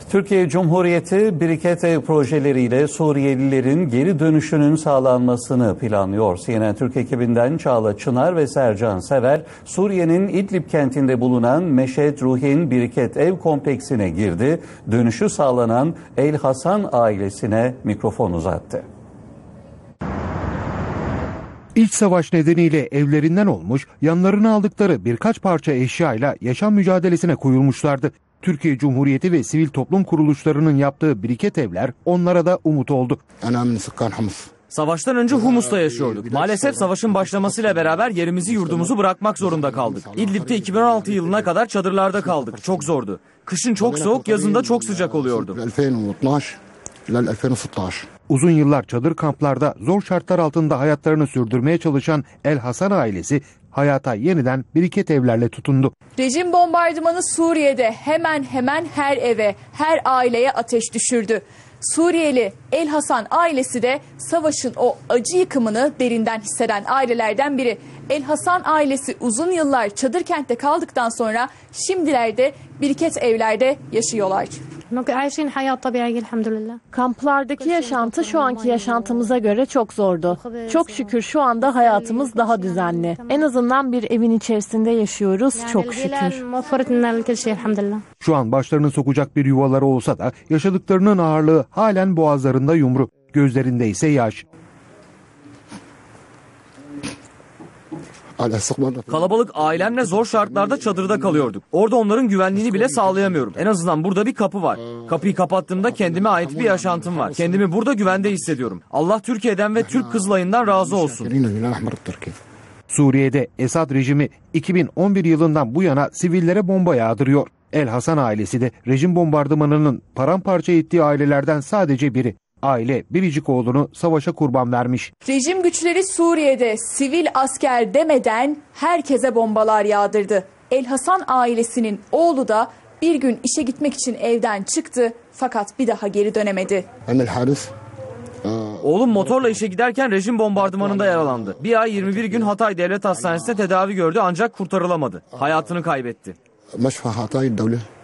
Türkiye Cumhuriyeti biriket ev projeleriyle Suriyelilerin geri dönüşünün sağlanmasını planlıyor. CNN Türk ekibinden Çağla Çınar ve Sercan Sever, Suriye'nin İdlib kentinde bulunan Meşed Ruhin biriket ev kompleksine girdi. Dönüşü sağlanan El Hasan ailesine mikrofon uzattı. İç savaş nedeniyle evlerinden olmuş, yanlarına aldıkları birkaç parça eşyayla yaşam mücadelesine koyulmuşlardı. Türkiye Cumhuriyeti ve sivil toplum kuruluşlarının yaptığı biriket evler onlara da umut oldu. Savaştan önce Humus'ta yaşıyorduk. Maalesef savaşın başlamasıyla beraber yerimizi yurdumuzu bırakmak zorunda kaldık. İdlib'de 2016 yılına kadar çadırlarda kaldık. Çok zordu. Kışın çok soğuk, yazında çok sıcak oluyordu. Uzun yıllar çadır kamplarda zor şartlar altında hayatlarını sürdürmeye çalışan El Hasan ailesi hayata yeniden biriket evlerle tutundu. Rejim bombardımanı Suriye'de hemen hemen her eve, her aileye ateş düşürdü. Suriyeli El Hasan ailesi de savaşın o acı yıkımını derinden hisseden ailelerden biri. El Hasan ailesi uzun yıllar çadır kentte kaldıktan sonra şimdilerde biriket evlerde yaşıyorlar. Kamplardaki yaşantı şu anki yaşantımıza göre çok zordu. Çok şükür şu anda hayatımız daha düzenli. En azından bir evin içerisinde yaşıyoruz çok şükür. Şu an başlarını sokacak bir yuvaları olsa da yaşadıklarının ağırlığı halen boğazlarında yumru, gözlerinde ise yaş. Kalabalık ailemle zor şartlarda çadırda kalıyorduk. Orada onların güvenliğini bile sağlayamıyorum. En azından burada bir kapı var. Kapıyı kapattığımda kendime ait bir yaşantım var. Kendimi burada güvende hissediyorum. Allah Türkiye'den ve Türk Kızılayı'ndan razı olsun. Suriye'de Esad rejimi 2011 yılından bu yana sivillere bomba yağdırıyor. El Hasan ailesi de rejim bombardımanının paramparça ettiği ailelerden sadece biri. Aile biricik oğlunu savaşa kurban vermiş. Rejim güçleri Suriye'de sivil asker demeden herkese bombalar yağdırdı. El Hasan ailesinin oğlu da bir gün işe gitmek için evden çıktı fakat bir daha geri dönemedi. Oğlum motorla işe giderken rejim bombardımanında yaralandı. Bir ay 21 gün Hatay Devlet Hastanesi'nde tedavi gördü ancak kurtarılamadı. Hayatını kaybetti.